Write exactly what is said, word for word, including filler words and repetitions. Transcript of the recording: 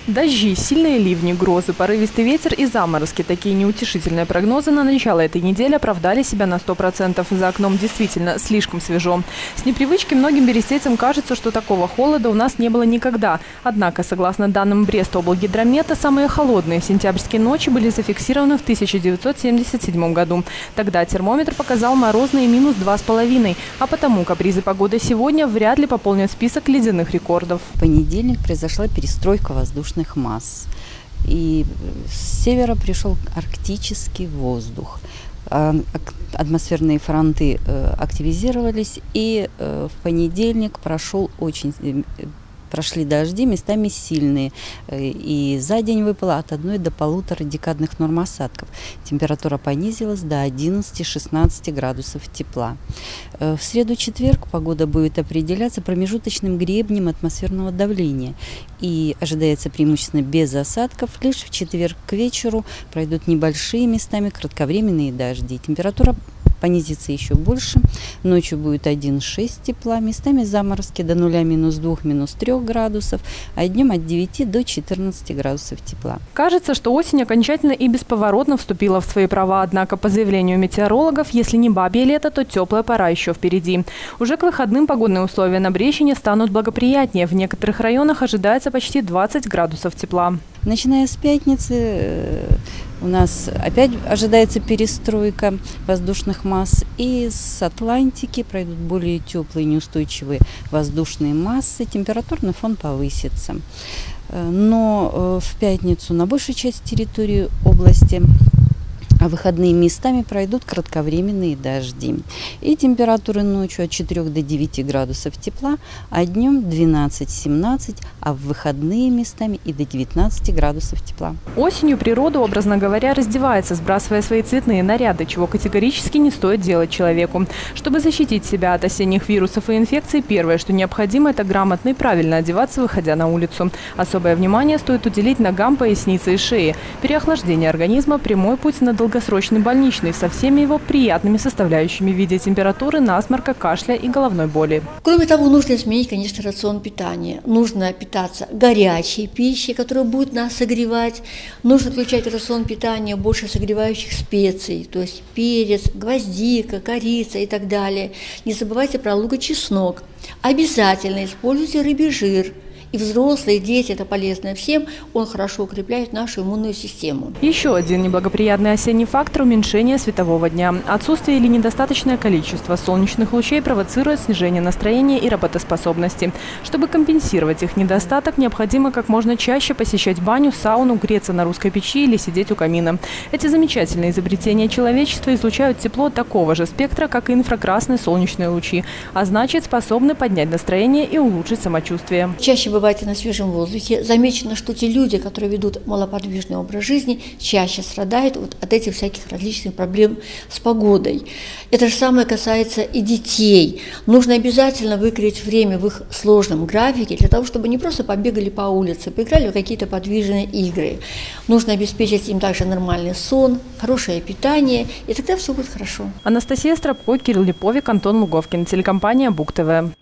Дожди, сильные ливни, грозы, порывистый ветер и заморозки. Такие неутешительные прогнозы на начало этой недели оправдали себя на сто процентов. За окном действительно слишком свежо. С непривычки многим берестейцам кажется, что такого холода у нас не было никогда. Однако, согласно данным Брестоблгидромета, самые холодные сентябрьские ночи были зафиксированы в тысяча девятьсот семьдесят седьмом году. Тогда термометр показал морозные минус два с половиной. А потому капризы погоды сегодня вряд ли пополнят список ледяных рекордов. В понедельник произошла перестройка воздушных масс. И с севера пришел арктический воздух. Атмосферные фронты активизировались, и в понедельник прошел очень... Прошли дожди, местами сильные, и за день выпало от одной до полутора декадных норм осадков. Температура понизилась до одиннадцати-шестнадцати градусов тепла. В среду-четверг погода будет определяться промежуточным гребнем атмосферного давления, и ожидается преимущественно без осадков. Лишь в четверг к вечеру пройдут небольшие местами кратковременные дожди. Температура понизится еще больше. Ночью будет один-шесть тепла, местами заморозки до нуля, минус двух, минус трех градусов, а днем от девяти до четырнадцати градусов тепла. Кажется, что осень окончательно и бесповоротно вступила в свои права. Однако, по заявлению метеорологов, если не бабье лето, то теплая пора еще впереди. Уже к выходным погодные условия на Брещине станут благоприятнее. В некоторых районах ожидается почти двадцать градусов тепла. Начиная с пятницы у нас опять ожидается перестройка воздушных масс, и с Атлантики пройдут более теплые неустойчивые воздушные массы, температурный фон повысится. Но в пятницу на большей части территории области, а выходные местами пройдут кратковременные дожди. И температуры ночью от четырёх до девяти градусов тепла, а днем двенадцать-семнадцать, а в выходные местами и до девятнадцати градусов тепла. Осенью природа, образно говоря, раздевается, сбрасывая свои цветные наряды, чего категорически не стоит делать человеку. Чтобы защитить себя от осенних вирусов и инфекций, первое, что необходимо, это грамотно и правильно одеваться, выходя на улицу. Особое внимание стоит уделить ногам, пояснице и шее. Переохлаждение организма – прямой путь на долгосрочный долгосрочный больничный со всеми его приятными составляющими в виде температуры, насморка, кашля и головной боли. Кроме того, нужно изменить, конечно, рацион питания. Нужно питаться горячей пищей, которая будет нас согревать. Нужно включать в рацион питания больше согревающих специй, то есть перец, гвоздика, корица и так далее. Не забывайте про лук и чеснок. Обязательно используйте рыбий жир. И взрослые, и дети, это полезно всем, он хорошо укрепляет нашу иммунную систему. Еще один неблагоприятный осенний фактор – уменьшение светового дня. Отсутствие или недостаточное количество солнечных лучей провоцирует снижение настроения и работоспособности. Чтобы компенсировать их недостаток, необходимо как можно чаще посещать баню, сауну, греться на русской печи или сидеть у камина. Эти замечательные изобретения человечества излучают тепло такого же спектра, как и инфракрасные солнечные лучи, а значит, способны поднять настроение и улучшить самочувствие. Чаще бывайте на свежем воздухе. Замечено, что те люди, которые ведут малоподвижный образ жизни, чаще страдают вот от этих всяких различных проблем с погодой. Это же самое касается и детей. Нужно обязательно выкроить время в их сложном графике для того, чтобы не просто побегали по улице, поиграли в какие-то подвижные игры. Нужно обеспечить им также нормальный сон, хорошее питание, и тогда все будет хорошо. Анастасия Стропко, Кирилл Липовик, Антон Луговкин, телекомпания Буг ТВ.